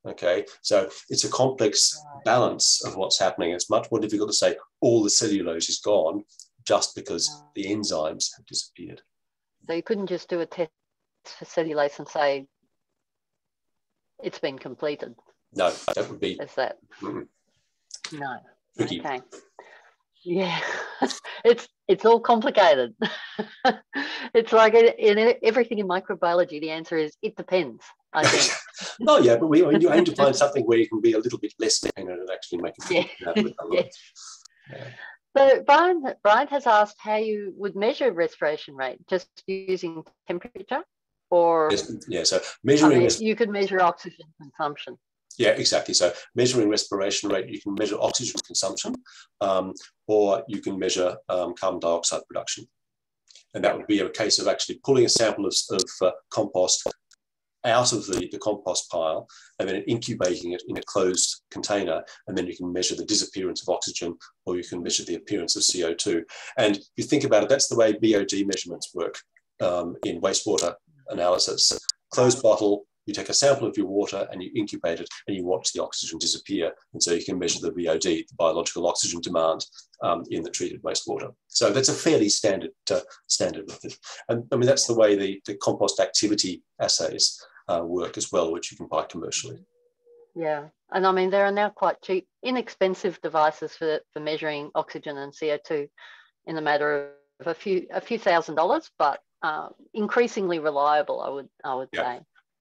Okay, so it's a complex balance of what's happening. It's much more difficult to say all the cellulose is gone just because the enzymes have disappeared. So you couldn't just do a test for cellulose and say it's been completed. No, that would be. Is that? No. Tricky. Okay. Yeah, it's all complicated. It's like in everything in microbiology, the answer is it depends, I think. Oh yeah, but you aim to find something where you can be a little bit less dependent and actually make it. Yeah. So Brian has asked how you would measure respiration rate, just using temperature, or so measuring. You could measure oxygen consumption. Yeah, exactly. So measuring respiration rate, you can measure oxygen consumption, or you can measure carbon dioxide production. And that would be a case of actually pulling a sample of compost out of the compost pile and then incubating it in a closed container. And then you can measure the disappearance of oxygen, or you can measure the appearance of CO2. And if you think about it, that's the way BOD measurements work in wastewater analysis. Closed bottle, you take a sample of your water and you incubate it and you watch the oxygen disappear. And so you can measure the BOD, the biological oxygen demand, in the treated wastewater. So that's a fairly standard method. And I mean, that's the way the compost activity assays work as well, which you can buy commercially. Yeah. And I mean, there are now quite cheap, inexpensive devices for measuring oxygen and CO2 in a matter of a few $1,000s, but increasingly reliable, I would say.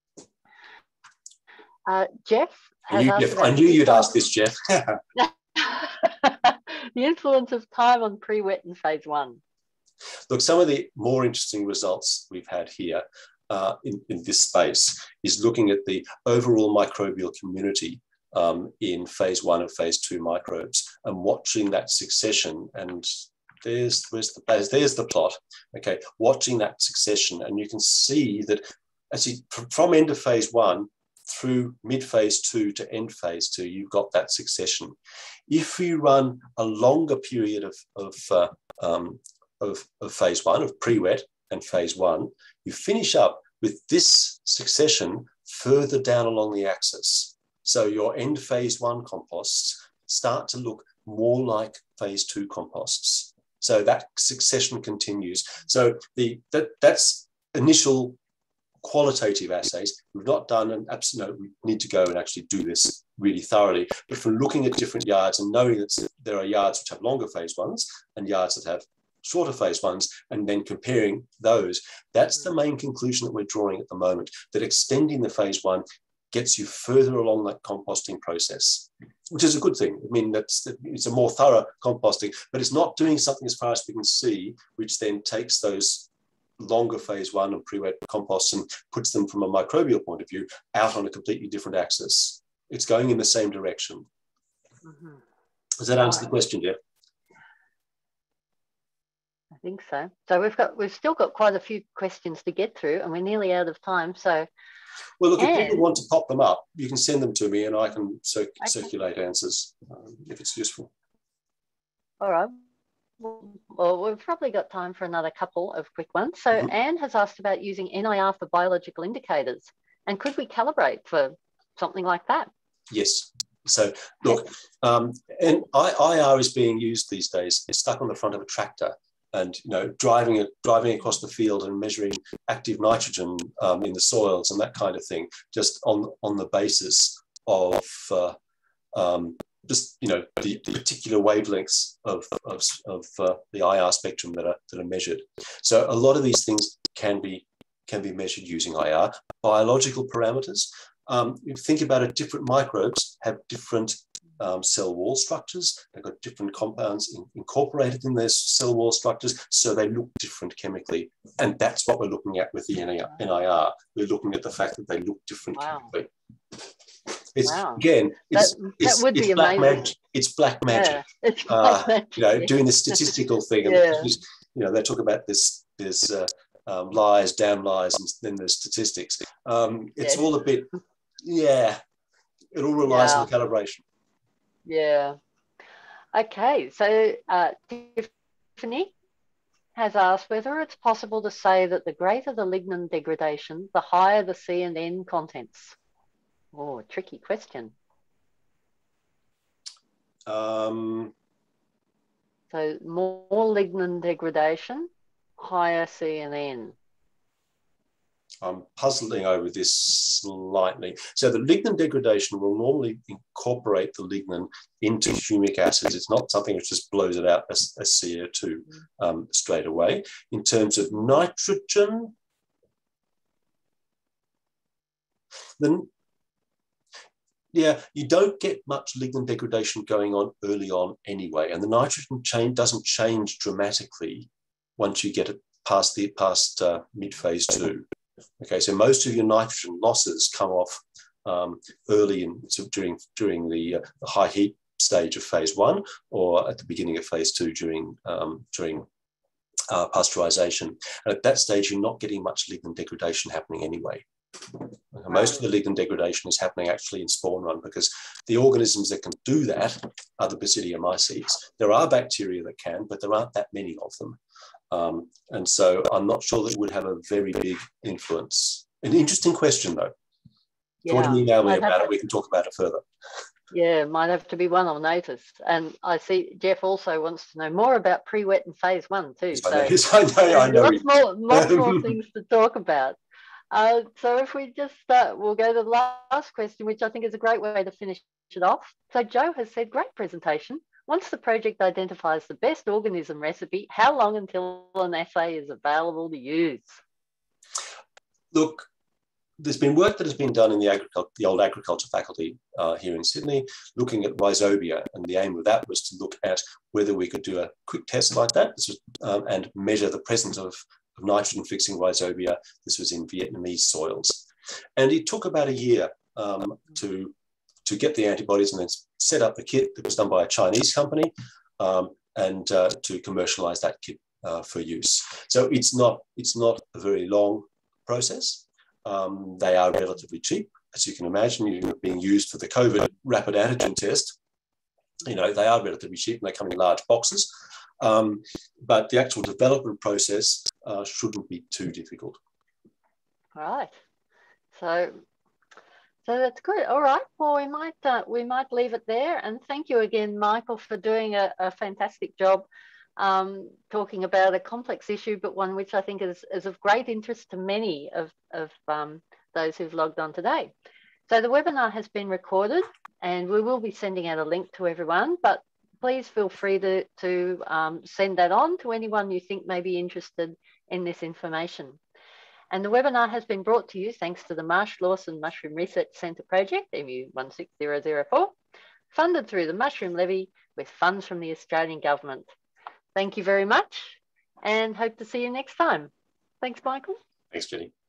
Jeff has asked I knew you'd ask this, Jeff. The influence of time on pre-wet in phase 1. Look, some of the more interesting results we've had here in this space is looking at the overall microbial community in phase 1 and phase 2 microbes and watching that succession. And there's the plot. Okay, watching that succession, and you can see that actually from end of phase 1 through mid-phase 2 to end phase 2, you've got that succession. If you run a longer period of phase 1, of pre-wet and phase 1, you finish up with this succession further down along the axis. So your end phase 1 composts start to look more like phase 2 composts. So that succession continues. So that's initial qualitative assays. We've not done an absolute, we need to go and actually do this really thoroughly. But from looking at different yards and knowing that there are yards which have longer phase 1s and yards that have shorter phase 1s, and then comparing those, that's the main conclusion that we're drawing at the moment, that extending the phase 1 gets you further along that composting process, which is a good thing. I mean, it's a more thorough composting, but it's not doing something, as far as we can see, which then takes those longer phase 1 and pre-wet composts and puts them from a microbial point of view out on a completely different axis. It's going in the same direction. Mm-hmm. Does that answer the question, Jeff? I think so. So we've still got quite a few questions to get through, and we're nearly out of time. So, well, look, if people want to pop them up, you can send them to me, and I can circulate answers if it's useful. All right. Well, we've probably got time for another couple of quick ones. So Anne has asked about using NIR for biological indicators, and could we calibrate for something like that? Yes. So look, and IR is being used these days. It's stuck on the front of a tractor, and driving across the field and measuring active nitrogen in the soils and that kind of thing, just on the basis of the particular wavelengths of the IR spectrum that are measured. So a lot of these things can be measured using IR. Biological parameters. You think about it, different microbes have different cell wall structures. They've got different compounds incorporated in their cell wall structures, so they look different chemically. And that's what we're looking at with the NIR. We're looking at the fact that they look different chemically. It's again, it's black magic. It's black magic. Yeah, it's black magic. Doing the statistical thing. And they talk about this. There's lies, damn lies, and then there's statistics. It's all a bit, it all relies on the calibration. Yeah. Okay. So Tiffany has asked whether it's possible to say that the greater the lignin degradation, the higher the C and N contents. Oh, tricky question. Um, So more lignin degradation, higher CNN. I'm puzzling over this slightly. So the lignin degradation will normally incorporate the lignin into humic acids. It's not something that just blows it out as CO2 straight away. In terms of nitrogen, then yeah, you don't get much lignin degradation going on early on anyway, and the nitrogen doesn't change dramatically once you get it past mid-phase 2. Okay, so most of your nitrogen losses come off early during the high heat stage of phase 1, or at the beginning of phase 2 during pasteurization. And at that stage, you're not getting much lignin degradation happening anyway. Most of the lignin degradation is happening actually in spawn run, because the organisms that can do that are the Basidia mycetes. There are bacteria that can, but there aren't that many of them. And so I'm not sure that it would have a very big influence. An interesting question, though. If you want to email me about it, we can talk about it further. Yeah, might have to be one I'll notice. And I see Jeff also wants to know more about pre-wet and phase 1 too. Yes, I know. Lots more things to talk about. So if we just start, we'll go to the last question, which I think is a great way to finish it off. So Joe has said, great presentation. Once the project identifies the best organism recipe, how long until an assay is available to use? Look, there's been work that has been done in the old agriculture faculty here in Sydney, looking at rhizobia, and the aim of that was to look at whether we could do a quick test like that and measure the presence of nitrogen-fixing rhizobia. This was in Vietnamese soils. And it took about a year to get the antibodies and then set up the kit that was done by a Chinese company and to commercialize that kit for use. So it's not a very long process. They are relatively cheap, as you can imagine, being used for the COVID rapid antigen test. They are relatively cheap and they come in large boxes. But the actual development process shouldn't be too difficult. Right. So that's good. All right. Well, we might leave it there. And thank you again, Michael, for doing a fantastic job talking about a complex issue, but one which I think is of great interest to many of those who've logged on today. So the webinar has been recorded, and we will be sending out a link to everyone. But please feel free to send that on to anyone you think may be interested in this information. And the webinar has been brought to you thanks to the Marsh-Lawson Mushroom Research Centre project, MU16004, funded through the Mushroom Levy with funds from the Australian Government. Thank you very much and hope to see you next time. Thanks, Michael. Thanks, Jenny.